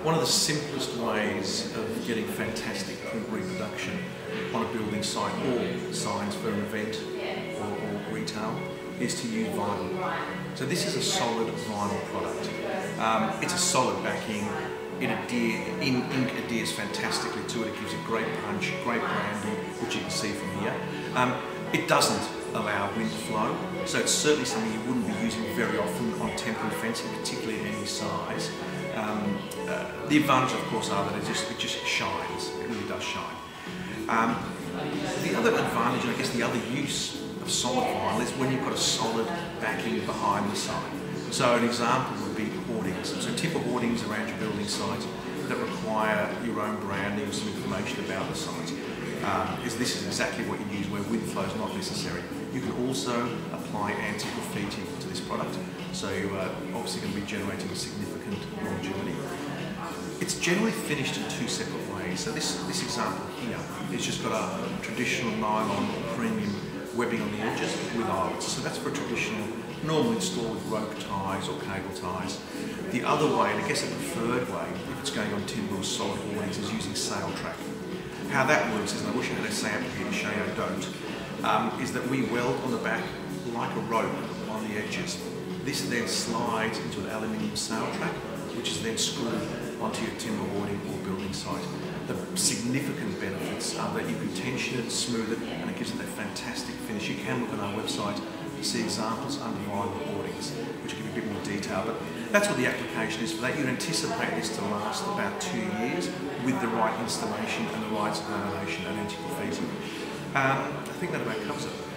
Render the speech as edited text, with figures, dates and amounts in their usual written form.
One of the simplest ways of getting fantastic print reproduction on a building site or signs for an event or retail is to use vinyl. So this is a solid vinyl product. It's a solid backing. Ink adheres fantastically to it. It gives it great punch, great branding, which you can see from here. It doesn't allow wind flow, so it's certainly something you wouldn't be using very often on temporary fencing, particularly in any size. The advantage, of course, are that it just shines. It really does shine. The other advantage, and I guess the other use of solid vinyl, is when you've got a solid backing behind the sign. So an example would be hoardings. So timber hoardings around your building site that require your own branding or some information about the site. This is exactly what you use where wind flow is not necessary. You can also apply anti-graffiti to this product, so you're obviously going to be generating a significant longevity. It's generally finished in two separate ways. So this example here is just got a traditional nylon premium webbing on the edges with eyelets. So that's for a traditional, normally installed with rope ties or cable ties. The other way, and I guess a preferred way, if it's going on timber or solid hoardings, is using sail track. How that works is, and I wish I had a sample here to show you, I don't, is that we weld on the back like a rope on the edges. This then slides into an aluminium sail track, which is then screwed onto your timber hoarding or building site. The significant benefits are that you can tension it, smooth it, and it gives it that fantastic finish. You can look on our website to see examples under vinyl hoardings, which will give you a bit more detail. But that's what the application is for that. You'd anticipate this to last about 2 years with the right installation and the right lamination and anti-graffiti. I think that about covers it.